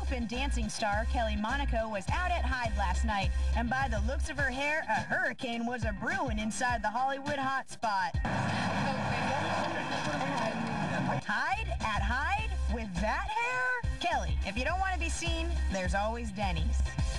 Aspen dancing star Kelly Monaco was out at Hyde last night, and by the looks of her hair, a hurricane was a-brewing inside the Hollywood hotspot. Hyde at Hyde with that hair? Kelly, if you don't want to be seen, there's always Denny's.